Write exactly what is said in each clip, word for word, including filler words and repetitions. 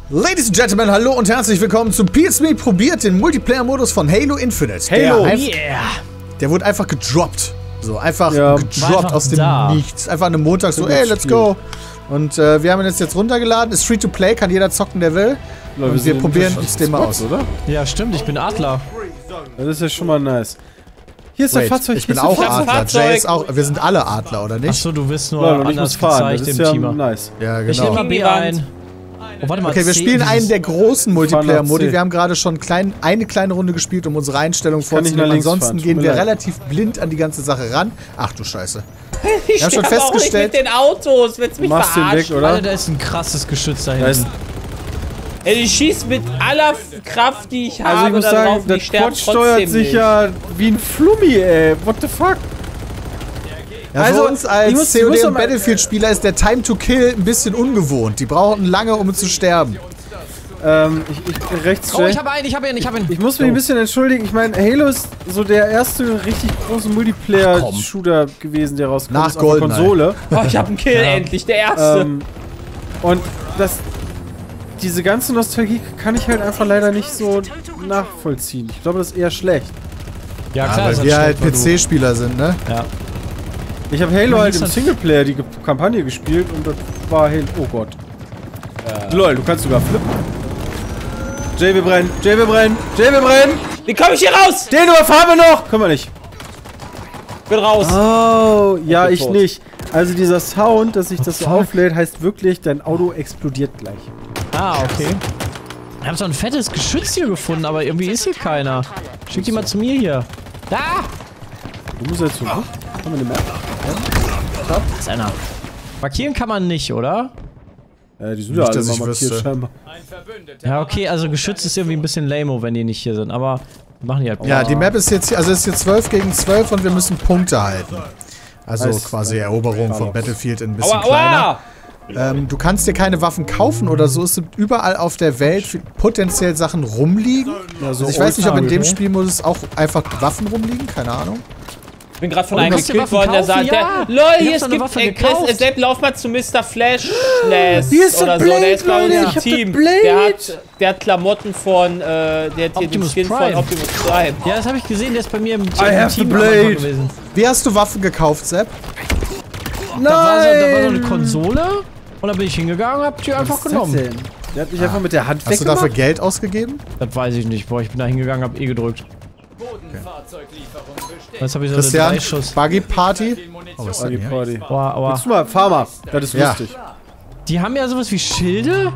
Ladies and Gentlemen, hallo und herzlich willkommen zu P S Me probiert den Multiplayer-Modus von Halo Infinite. Halo! Der, Yeah. der wurde einfach gedroppt. So, einfach ja, gedroppt einfach aus dem da. Nichts. Einfach an einem Montag so, ey, let's go. Und äh, wir haben ihn jetzt, jetzt runtergeladen. Ist free to play, kann jeder zocken, der will. Und wir, wir probieren uns den mal aus. Oder? Ja, stimmt, ich bin Adler. Das ist ja schon mal nice. Hier ist Wait, der Fahrzeug. ich bin auch Adler. Jay ist auch. Wir sind alle Adler, oder nicht? Achso, du bist nur Nein, anders fahren. gezeigt Das ist im ja Teamer. nice. Ja, genau. Ich nehme mal B ein. Oh, warte mal, Okay, wir C, spielen einen der großen Multiplayer-Modi. C. Wir haben gerade schon klein, eine kleine Runde gespielt, um unsere Einstellung Kann ich nach vorzunehmen. links Ansonsten fahren, tut gehen mir wir leid. relativ blind an die ganze Sache ran. Ach du Scheiße. Ich Wir haben schon sterbe auch nicht festgestellt- mit den Autos. Willst du mich Machst den weg, verarschen? oder? Alter, da ist ein krasses Geschütz da Da ist, hinten. Ey, ich schieß mit aller Kraft, die ich also ich habe, muss darauf sagen, und ich das sterbe Quad steuert trotzdem sich nicht. ja wie ein Flummi, ey. What the fuck? Ja, Also, für uns ich als muss- C ich O muss D doch und mal- Battlefield-Spieler ist der Time to Kill ein bisschen ungewohnt. Die brauchen lange, um zu sterben. Ähm, ich, ich rechts Oh, Jay. ich habe einen, ich habe ihn, ich habe ihn. Ich muss mich ein bisschen entschuldigen. Ich meine, Halo ist so der erste richtig große Multiplayer-Shooter gewesen, der rauskommt Nach ist auf der GoldenEye. Konsole. Oh, ich hab einen Kill, endlich, der erste. Ähm, und das, diese ganze Nostalgie kann ich halt einfach leider nicht so nachvollziehen. Ich glaube, das ist eher schlecht. Ja, Ja, klar, weil ist wir das halt schlecht, P weil C-Spieler sind, ne? du- Ja. Ich habe Halo Man halt ist im halt- Singleplayer die Ge- Kampagne gespielt und das war Halo. Oh Gott. Lol, du kannst sogar flippen. Jay, wir brennen. Jay, wir brennen. Jay, wir brennen. Wie komme ich hier raus? Den überfahren wir noch. Können wir nicht. Bin raus. Oh, ja, bin ich tot. nicht. Also dieser Sound, dass sich das so fuck? auflädt, heißt wirklich, dein Auto explodiert gleich. Ah, okay. Ich habe so ein fettes Geschütz hier gefunden, aber irgendwie ist hier keiner. Schick die mal zu mir hier. Da! Du musst jetzt so. Haben wir eine Map? Da ist einer. Markieren kann man nicht, oder? Ja, die sind Nicht, ja alle dass mal ich markiert wüsste. scheinbar. Ja, okay, also Geschütz ist irgendwie ein bisschen lame, wenn die nicht hier sind, aber machen die halt. Ja, die Map ist jetzt hier, also ist hier zwölf gegen zwölf und wir müssen Punkte halten. Also Heißt, quasi äh, Eroberung ja, von noch. Battlefield in ein bisschen Aua, kleiner. aua. Ähm, du kannst dir keine Waffen kaufen oder so. Es sind überall auf der Welt potenziell Sachen rumliegen. Ja, so Also ich weiß nicht, ob in dem okay. Spielmodus auch einfach Waffen rumliegen. Keine Ahnung. Ich bin gerade von Und einem kannst du gekillt Waffen worden, der kaufen? sagt, Ja. der, lol, Ich hier hab es so eine gibt, Waffe äh, Chris, gekauft. äh, Sepp, lauf mal zu Mister Flashness Hier ist der oder so, Blade, der ist bei uns Leute, im ich hab den Team. Blade. Der hat, der hat Klamotten von, äh, der hat hier den Optimus Skin Prime. von Optimus Prime. Ja, das habe ich gesehen, der ist bei mir im, im I have the Team am Anfang blade. gewesen. Wie hast du Waffen gekauft, Sepp? Da war, so, da war so eine Nein! Konsole und da bin ich hingegangen und hab die einfach Was ist das genommen. denn? Der hat mich einfach mit der Hand Hast du dafür weggemacht. Geld ausgegeben? Das weiß ich nicht. Boah, ich bin da hingegangen, hab E gedrückt. Jetzt habe ich so eine Christian, drei Schuss. Buggy Party? Oh, was ist denn Party, hier? Party. Aua, aua. Willst du mal, fahr mal. Das ist Ja. lustig. Die haben ja sowas wie Schilde.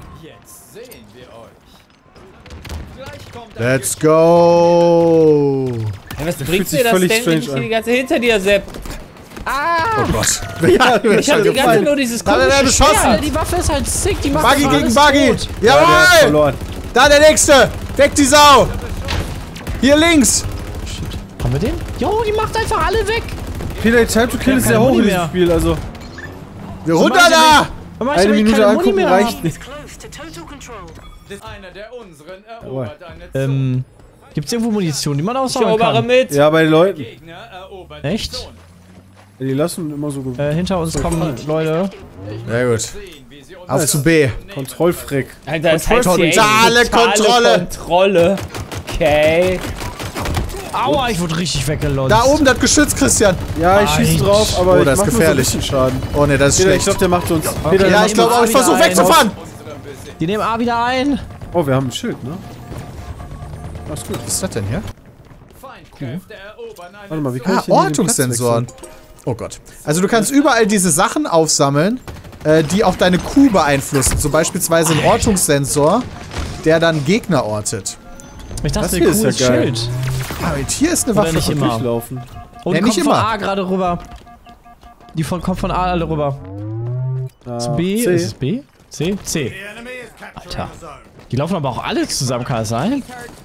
Let's go! Ja, was fühlt bringt sich dir das völlig denn, wenn ich strange hier die ganze hinter dir, Sepp? Oh Gott. Ja, Ich hab die ganze Zeit nur dieses Da hat er komische beschossen. Alter, Schwert. die Waffe ist halt sick. Die macht Buggy einfach gegen alles Buggy! tot. der hat Jawohl! verloren. Da der nächste! Weg die Sau! Hier links! Haben wir den? Jo, die macht einfach alle weg. Peter, Time to Kill Ja, ist sehr keine hoch in Muni diesem mehr. Spiel, also Wir runter meinst du da! Warum hab ich eine eigentlich Minute keine Muni angucken mehr? reicht nicht. Einer der unseren Aua. erobert eine Zone. Ähm, gibt's irgendwo Munition, die man Ich aussammeln erobere kann? mit. Ja, bei den Leuten. Gegner erobert Echt? die Zone. Die lassen immer so ge- Äh, hinter uns kommen Leute. Sehr gut. Sehen, wie sie uns Auf zu B. Kontrollfreck. Alter, das heißt Totale hier echt totale Kontrolle. Kontrolle. Okay. Aua, ich wurde richtig weggelotst. Da oben das Geschütz, Christian. Ja, ich schieße Nein. drauf, aber Oh, ich das mach ist nur so ein gefährlich. bisschen Schaden. Oh ne, das ist Peter, ich schlecht. glaube, der macht uns. Peter, Ja, der ich glaube auch. Ich wieder versuche ein. wegzufahren. Die nehmen A wieder ein. Oh, wir haben ein Schild, ne? Alles gut. Was ist das denn hier? Feindkräfte erobern eine Warte mal, wie kann Ah, ich denn hier den Ortungssensoren. Platz Oh Gott. Also du kannst überall diese Sachen aufsammeln, äh, die auch deine Kuh beeinflussen. So beispielsweise ein Ortungssensor, der dann Gegner ortet. Ich dachte, Das der hier Kuh ist ist ja geil. Schild. Ah, und hier ist eine Oder Waffe. nicht wechseln? immer. Durchlaufen. Und Ja, nicht kommt von immer. A gerade rüber. Die von, kommt von A alle rüber. Ah, Zu B. C. Ist es B? C? C. Alter. Die laufen aber auch alle zusammen, kann das sein?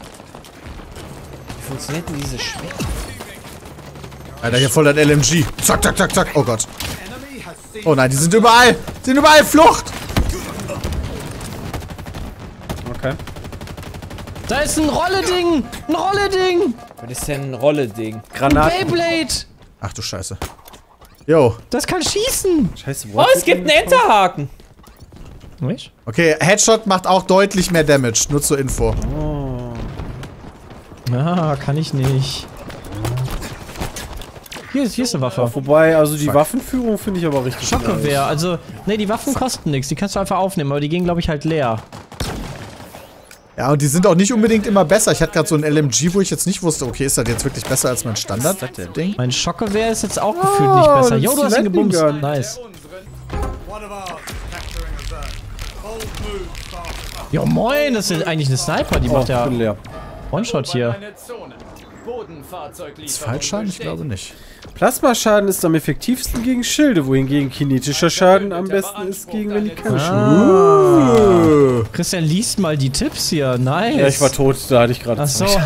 Wie funktioniert denn dieses Schwert? Alter, hier voll das L M G. Zack, zack, zack, zack. Oh Gott. Oh nein, die sind überall. Die sind überall. Flucht. Okay. Da ist ein Rolle-Ding! Ein Rolle-Ding! Was ist denn ein Rolle-Ding? Ein Granaten. Beyblade! Ach du Scheiße. Jo. Das kann schießen! Scheiße, Oh, es gibt einen Enterhaken. Nicht? Okay, Headshot macht auch deutlich mehr Damage. Nur zur Info. Ah, kann ich nicht. Hier ist, hier ist eine Waffe. Wobei, also die Fuck. Waffenführung finde ich aber richtig Schockgewehr, also, ne, die Waffen kosten nichts, die kannst du einfach aufnehmen, aber die gehen, glaube ich, halt leer. Ja, und die sind auch nicht unbedingt immer besser. Ich hatte gerade so ein L M G, wo ich jetzt nicht wusste, okay, ist das jetzt wirklich besser als mein Standard-Ding? Mein Schockgewehr ist jetzt auch gefühlt nicht besser. das Jo, ist du hast ihn die gebumst. Lightning Gun. Nice. Jo, moin, das ist eigentlich eine Sniper, die Oh, macht ja bin leer. One-Shot hier. Eine Zone. Bodenfahrzeuglieferung Ist Fallschaden? Ich bestätigt. glaube nicht. Plasmaschaden ist am effektivsten gegen Schilde, wohingegen kinetischer Schaden am besten ist gegen wenn die keine Schilde. Uh. Christian liest mal die Tipps hier. Nice. Ja, ich war tot, da hatte ich gerade Ach so. Zone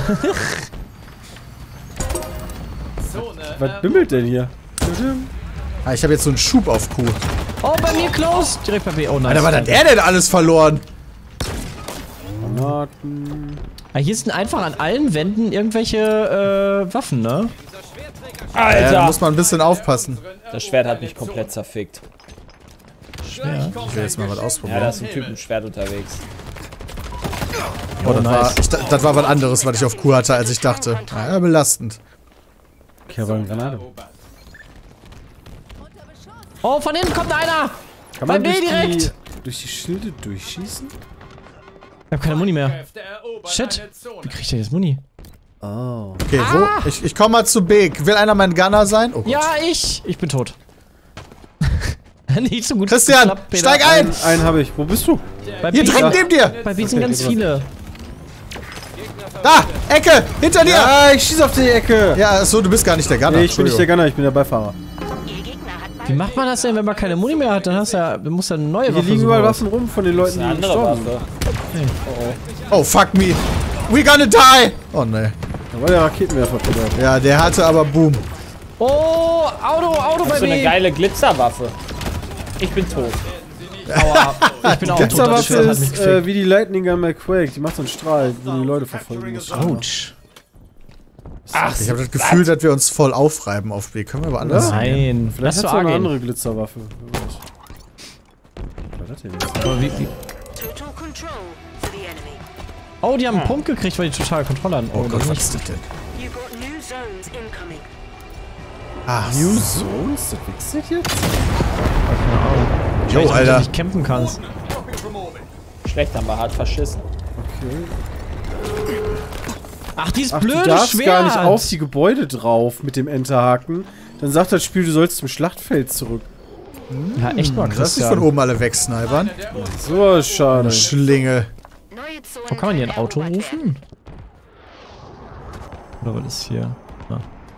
Was bimmelt denn hier? Ah, ich habe jetzt so einen Schub auf Q. Oh, bei mir close. Direkt bei B. Oh, nice. Alter, was hat er denn alles verloren? Granaten. Ah, hier sind einfach an allen Wänden irgendwelche äh, Waffen, ne? Ja, Alter! da muss man ein bisschen aufpassen. Das Schwert hat mich komplett zerfickt. Schwer. Ich will jetzt mal was Ja, da ausprobieren. ist ein Typ mit Schwert unterwegs. Oh, das, nice. war, ich, das war was anderes, was ich auf Q hatte, als ich dachte. Ja, belastend. Okay, aber eine Granate. Oh, von hinten kommt einer! Kann Bei man B durch direkt! die, durch die Schilde durchschießen? Ich hab keine Muni mehr. Kräfte erobern Shit. eine Zone. Wie krieg ich denn jetzt Muni? Oh. Okay, wo? Ich, ich komme mal zu B. Will einer mein Gunner sein? Oh Gott. Ja, ich! Ich bin tot. Nicht so gut. Christian, geklappt, Peter. steig ein! Einen habe ich. Wo bist du? Bei Hier B, direkt neben dir! bei B sind Okay, ganz geht viele. Da! Ecke! Hinter dir! Ja, ich schieße auf die Ecke! Ja, achso, du bist gar nicht der Gunner. Nee, ich bin nicht der Gunner, ich bin der Beifahrer. Wie macht man das denn, wenn man keine Muni mehr hat? Dann hast du ja, dann musst du eine neue Hier Waffe liegen suchen. überall Waffen rum von den Leuten, Eine die andere gestorben Waffe. sind. Oh, fuck me. We gonna die! Oh, ne. Da war der Raketenwerfer wieder. Ja, der hatte aber Boom. Oh, Auto, Auto bei So eine B. geile Glitzerwaffe. Ich bin tot. Aua, ich bin auch tot. Das Glitzerwaffe Schwert hat mich ist äh, gefickt. wie die Lightning Gun bei Quake. Die macht so einen Strahl, wo die Leute verfolgen muss. Ouch. Ach, Ich habe das Gefühl, dass wir uns voll aufreiben auf B. Können wir aber anders Ja? sehen. Nein, Vielleicht lass hat so sie eine angehen. andere Glitzerwaffe. Was war das denn jetzt? Aber wie, wie? Total control for the enemy. Oh, die haben einen Punkt gekriegt, weil die totale Kontrolle hatten. Oh das Gott, ist was nicht ist das denn? You got new zones incoming. Ah, New so. Zones? Das wechselt jetzt? Jo, Weil du Alter. nicht campen kannst. schlecht, haben wir hart verschissen. Okay. Ach, dieses Ach, blöde du darfst Schwert. gar nicht auf die Gebäude drauf mit dem Enterhaken. Dann sagt das Spiel, du sollst zum Schlachtfeld zurück. Ja, echt mal, Lass dich von Christian. oben alle wegsnipern. So ist schade. Schlinge. Neue Zone. Wo kann man hier ein Auto rufen? Oder was ist hier? Ah.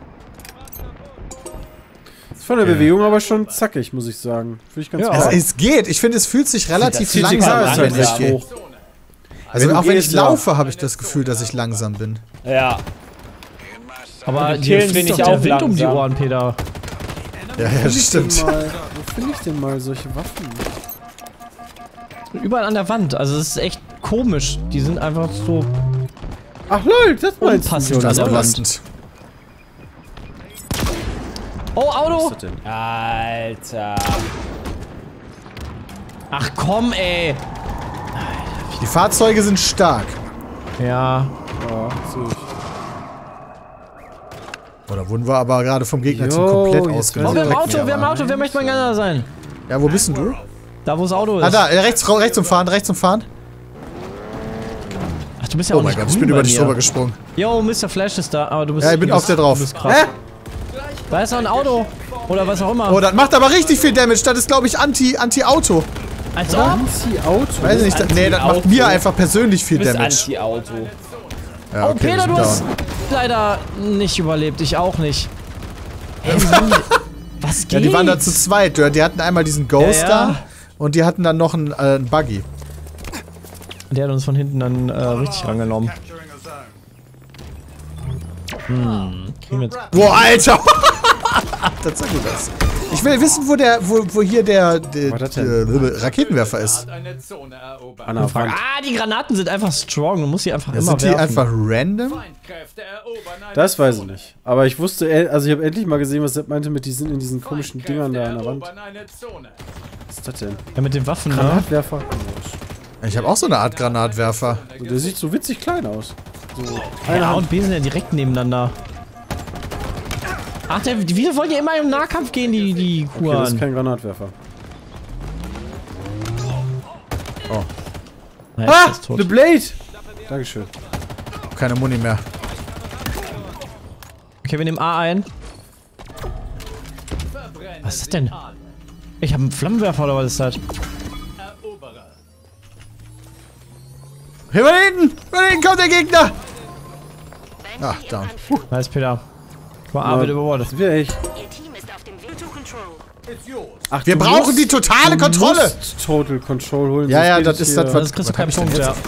Ist von der Bewegung aber schon zackig, muss ich sagen. Finde ich ganz Ja. cool. Es, es geht. Ich finde, es fühlt sich relativ fühlt sich langsam halt an, wenn ich langsam. gehe. Also Wenn du auch wenn ich gehst, ja. laufe, habe ich das Gefühl, dass ich langsam bin. Ja. Aber die dir killen fliegt bin doch ich der auch Wind um die langsam. Ohren, Peter. Ja, ja, Wo das finde ich denn stimmt. mal- Wo finde ich denn mal solche Waffen? Überall an der Wand. Also es ist echt komisch. Die sind einfach so... Ach lol, das meinst Unpassend. du. Das ist an der Wand. belastend. Oh, Auto! Was ist das denn? Alter. Ach komm, ey! Die Fahrzeuge sind stark. Ja. Ja, sehe ich. Oder wurden wir aber gerade vom Gegner Jo, zum komplett jetzt Oh, ausgerechnet. wir haben direkt Auto, wir haben näher Auto, wer möchte mein Gönner sein? waren. Ja, wo bist denn du? Da, wo das Auto ist. Ah, da, äh, rechts, ra- rechts umfahren, rechts umfahren. Ach, du bist ja Oh auch mein nicht Gott, ich grün bin bei über dich mir. drüber gesprungen. Yo, Mister Flash ist da, aber du bist... Ja, ich bin du auf bist- der drauf. Du bist krass. Hä? Da ist noch ein Auto. Oder was auch immer. Oh, das macht aber richtig viel Damage. Das ist, glaube ich, Anti- Anti-Auto. Als ob. Anti-Auto? Weiß ich nicht. das- Nee, das macht Anti-Auto. mir einfach persönlich viel Du bist Damage. Anti-Auto. Ja, Oh, okay, wir Peter, sind du hast down. leider nicht überlebt. Ich auch nicht. Ey, Mann, was geht? Ja, die waren da zu zweit. Die hatten einmal diesen Ghost Ja, ja. da und die hatten dann noch einen, äh, einen Buggy. Der hat uns von hinten dann äh, richtig rangenommen. Hm, kriegen wir jetzt... Boah, Alter! Das sah gut aus. Ich will wissen, wo der, wo, wo hier der, der, Was hat der, denn? der Raketenwerfer ist. Hat eine Zone erobert. Anna, Wand. Ah, die Granaten sind einfach strong. Du musst sie einfach Ja, immer sind die werfen. einfach random? Feindkräfte erobern eine Das weiß ich Zone. nicht. Aber ich wusste, e- also ich habe endlich mal gesehen, was Sepp meinte mit diesen in diesen komischen Dingern da an der Wand. Erobern eine Zone. Was ist das denn? Ja, mit den Waffen, ne? Granatwerfer? Ich habe auch so eine Art Granatwerfer. So, der sieht so witzig klein aus. So, Ja, A und B sind ja direkt nebeneinander. Ach, der, wieso wollen die immer im Nahkampf gehen, die, die okay, das ist Kuren? kein Granatwerfer. Na, jetzt Ah! ist tot. The Blade! Dankeschön. Keine Muni mehr. Okay, wir nehmen A ein. Verbrenne Was ist das sie denn? an. Ich habe einen Flammenwerfer oder was ist das? Eroberer. Hier von hinten! Von hinten kommt der Gegner! Ach, down. Puh. Nice, Peter. Guck mal, A wird überbordet. Das wäre ich. Ihr Team ist auf dem Weg to control. It's yours. Ach, Wir du brauchen musst- die totale du Kontrolle! musst Total Control holen. Ja, sonst ja, geht das es ist hier- das, Das kriegst du keinen was hab ich Punkt, denn ja.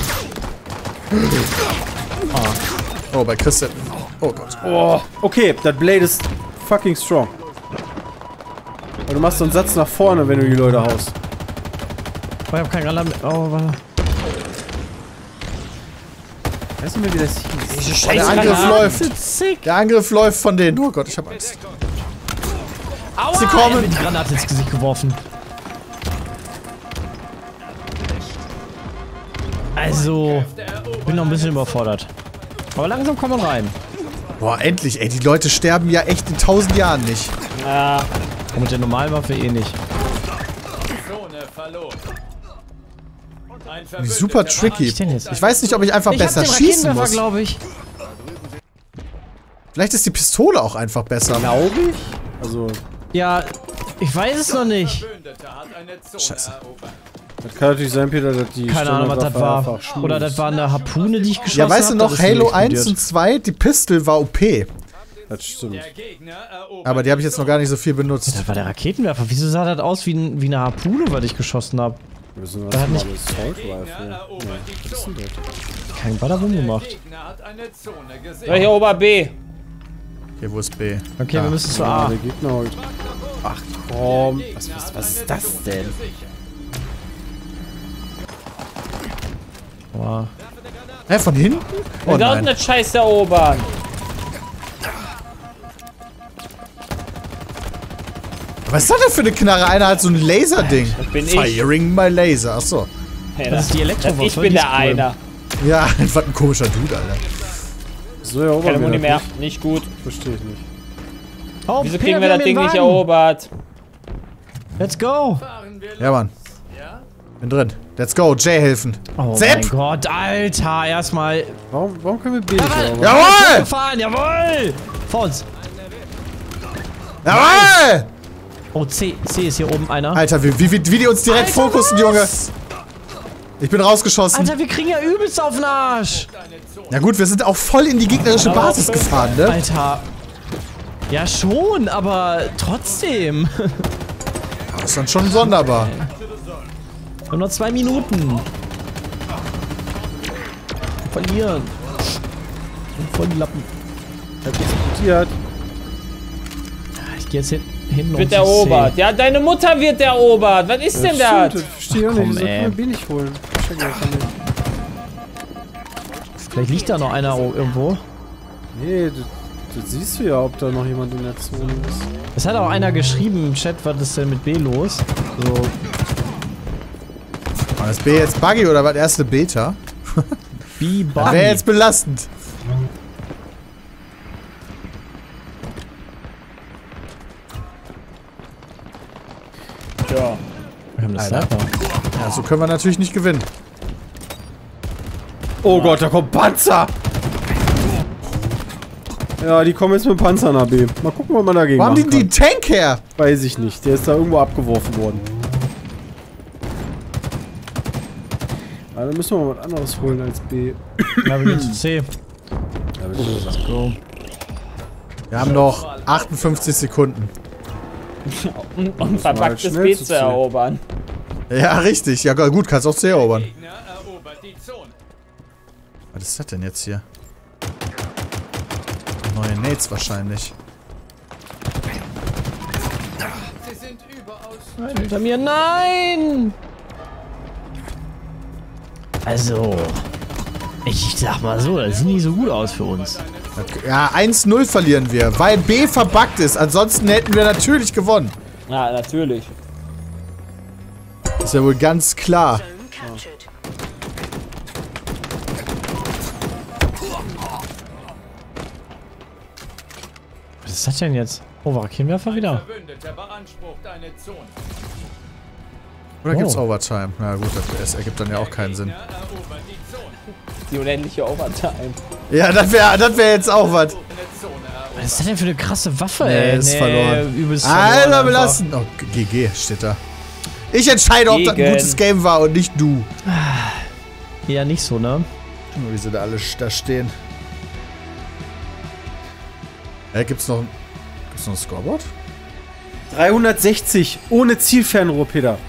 Oh, bei Christian. Oh Gott. Oh, okay, das Blade ist fucking strong. Aber du machst so einen Satz nach vorne, wenn du die Leute haust. Oh, ich hab keinen Granaten mehr. Oh, warte. Weißt du mir, wie das hieß? Oh, der Angriff läuft. Sick. Der Angriff läuft von denen. Oh Gott, ich hab Angst. Aua, Sie er kommen. hat mir die Granate ins Gesicht geworfen. Also, bin noch ein bisschen überfordert. Aber langsam kommen wir rein. Boah, endlich, ey. Die Leute sterben ja echt in tausend Jahren nicht. Ja. Und mit der normalen Waffe eh nicht. Zone verloren. Ein Wie super Verbündeter tricky. ich denn jetzt? Ich weiß nicht, ob ich einfach Ich hab besser den schießen Raketenwerfer, muss. glaube ich. Vielleicht ist die Pistole auch einfach besser. Glaube ich? Also, Ja, ich weiß es noch nicht. Verbündeter hat eine Zone Scheiße. erobert. das kann natürlich sein, Peter, dass die Keine Ahnung, was das Standardwaffe war. einfach schmutz. Oder das war eine Harpune, die ich geschossen Ja, habe. weißt du noch, Halo eins und zwei, die Pistol war O P. Das stimmt. Der Gegner erobert Aber die habe ich jetzt noch gar nicht so viel benutzt. Das war der Raketenwerfer. Wieso sah das aus wie, ein, wie eine Harpune, was ich geschossen habe? Wir sind Da hat was nicht- normales Assault Gegner Rifle. erobert Nee, die was ist denn Zone. das? Kein Badabum Der gemacht. Gegner hat eine Zone So, gesehen. hier Ober B. Okay, wo ist B? Okay, Da. wir müssen zu Ah, A. der Gegner holt. Ach komm. Was, was, was ist das denn? Boah. Hä, von hinten? Oh Und da unten nein. das Scheiß erobern. Was ist das denn für eine Knarre? Einer hat so ein Laserding. Das bin ich. Firing my Laser. Achso. Hey, Das ist die Elektrowaffe. Ich die bin ist der cool. einer. Ja, was ein komischer Dude, Alter. So, ja, Keine Muni mehr. Nicht. Nicht gut. Verstehe ich nicht. Oh, Wieso Peter, kriegen wir haben das den Ding nicht Wagen. erobert? Let's go. Fahren wir Ja, Mann. Ja? Bin drin. Let's go. Jay helfen. Oh Sepp! mein Gott, Alter. Erstmal. Warum, warum können wir B nicht erobern? Jawohl! Gefahren, jawohl. Vor uns. Jawohl! Oh, C. C ist hier oben einer. Alter, wie, wie, wie die uns direkt Alter, fokussen, was? Junge. Ich bin rausgeschossen. Alter, wir kriegen ja übelst auf den Arsch. Ja gut, wir sind auch voll in die gegnerische Basis gefahren, ne? Alter. Ja schon, aber trotzdem. Das ist dann schon sonderbar. Wir haben noch zwei Minuten. Wir verlieren. Und voll die Lappen. Hat explodiert. Ich geh jetzt hin, hinten um Wird zu erobert. C. Ja, deine Mutter wird erobert. Was ist denn das? Das verstehe ich auch Ach, nicht. komm, Wieso ey. können wir B nicht holen? Ich check einfach nicht. Vielleicht liegt da noch einer irgendwo. Nee, du, du siehst du ja, ob da noch jemand in der Zone ist. Es hat auch einer geschrieben im Chat, was ist denn mit B los? So, War das B jetzt Buggy oder was? Erste Beta? B Das wäre Buggy. jetzt belastend. Ja. Wir haben das Alter. Sniper. Ja, so können wir natürlich nicht gewinnen. Oh Gott, da kommt Panzer! Ja, die kommen jetzt mit dem Panzer nach B. Mal gucken, was man dagegen Wo haben die machen die kann. Tank her? Weiß ich nicht. Der ist da irgendwo abgeworfen worden. Aber dann müssen wir mal was anderes holen als B. Ja, wir gehen zu C. So. Wir haben noch achtundfünfzig Sekunden. Und, und mal verpacktes schnell B zu zu ziehen. erobern. Ja, richtig. Ja, gut, kannst auch C erobern. Gegner erobert die Zone. Was ist das denn jetzt hier? Neue Nades wahrscheinlich. Sie sind überaus. Nein, hinter mir, nein! Also, ich sag mal so, das sieht nicht so gut aus für uns. Ja, eins null verlieren wir, weil B verbuggt ist. Ansonsten hätten wir natürlich gewonnen. Na, natürlich. Ist ja wohl ganz klar. Zone captured. Was ist das denn jetzt? Oh, war Raketenwerfer wieder? Verbündeter beansprucht eine Zone. Oder gibt's Oh. Overtime? Na gut, das ergibt dann ja auch keinen Sinn. Gegner erobert die Zone. Die unendliche Overtime. Ja, das wäre das wär jetzt auch was. Eine Zone erobert. Was ist das denn für eine krasse Waffe, Nee, ey? ist verloren. Übelst verloren Alter, einfach. belassen. Oh, G G steht da. Ich entscheide, ob das ein Gegen. gutes Game war und nicht du. Ja, nicht so, ne? Guck mal, wie sie da alle da stehen. Äh, gibt's noch, ein- gibt's noch ein Scoreboard? dreihundertsechzig ohne Zielfernrohr, Peter.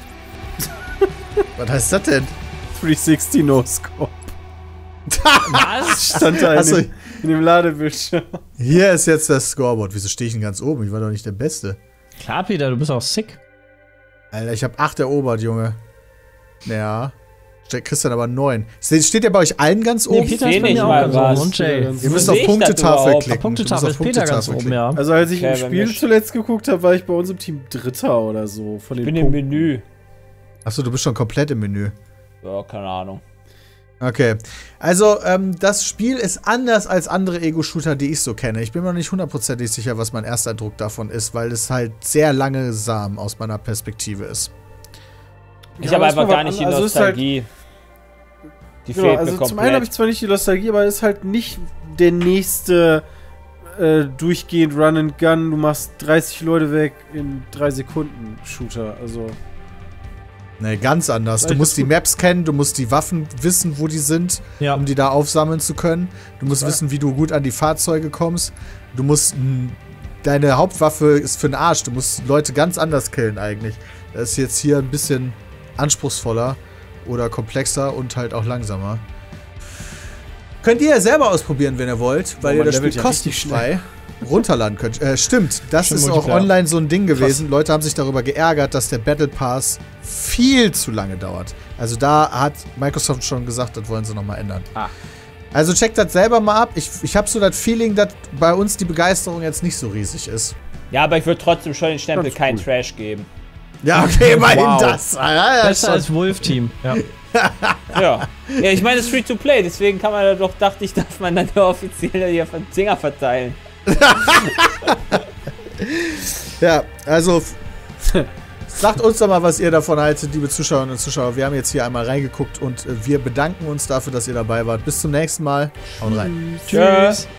Was heißt das denn? dreihundertsechzig No-Scope. Was? Stand da in, Achso, dem, in dem Ladebildschirm. hier ist jetzt das Scoreboard. Wieso stehe ich denn ganz oben? Ich war doch nicht der Beste. Klar, Peter, du bist auch sick. Alter, ich habe acht erobert, Junge. Ja. Steht Christian aber neun. Ste- Steht der bei euch allen ganz Nee, oben? Peter seh ist bei nicht mir auch mal ganz was. oben. Und Jay. Ihr Wo müsst seh auf ich das Punktetafel überhaupt? klicken. Du Punktetafel musst ist Peter ganz Punktetafel oben, ja. Also als ich Okay, im wenn Spiel wir- zuletzt geguckt habe, war ich bei uns im Team Dritter oder so. Von den Ich bin im Punkten. Menü. Achso, du bist schon komplett im Menü. Ja, keine Ahnung. Okay. Also, ähm, das Spiel ist anders als andere Ego-Shooter, die ich so kenne. Ich bin mir noch nicht hundertprozentig sicher, was mein erster Eindruck davon ist, weil es halt sehr langsam aus meiner Perspektive ist. Ich Ja, habe das einfach war gar was nicht die an- also es ist halt- Nostalgie. Die Genau, fehlt also mir zum einen habe ich komplett. zwar nicht die Nostalgie, aber es ist halt nicht der nächste äh, durchgehend Run and Gun, du machst dreißig Leute weg in drei Sekunden Shooter. Also Nee, ganz anders. Du Vielleicht musst ist die gut. Maps kennen, du musst die Waffen wissen, wo die sind, Ja. um die da aufsammeln zu können. Du musst Ja. wissen, wie du gut an die Fahrzeuge kommst. Du musst... m, Deine Hauptwaffe ist für den Arsch. Du musst Leute ganz anders killen eigentlich. Das ist jetzt hier ein bisschen anspruchsvoller oder komplexer und halt auch langsamer. Könnt ihr ja selber ausprobieren, wenn ihr wollt, weil Oh, ihr man das levelt Spiel ja richtig kostenfrei runterladen könnt. Äh, stimmt, das Stimmt, ist auch Multiplayer. online so ein Ding gewesen. Leute haben sich darüber geärgert, dass der Battle Pass viel zu lange dauert. Also da hat Microsoft schon gesagt, das wollen sie nochmal ändern. Ah. Also checkt das selber mal ab. Ich, ich habe so das Feeling, dass bei uns die Begeisterung jetzt nicht so riesig ist. Ja, aber ich würde trotzdem schon den Stempel Ganz kein cool. Trash geben. Ja, okay, immerhin Wow. das. Ja, ja, Besser schon. als Wolf-Team. Ja. Ja. Ja, ich meine, es ist free to play, deswegen kann man da doch, dachte ich, darf man dann ja offiziell hier von Dinger verteilen. Ja, also f- sagt uns doch mal, was ihr davon haltet, liebe Zuschauerinnen und Zuschauer. Wir haben jetzt hier einmal reingeguckt und äh, wir bedanken uns dafür, dass ihr dabei wart. Bis zum nächsten Mal. Haut rein. Tschüss.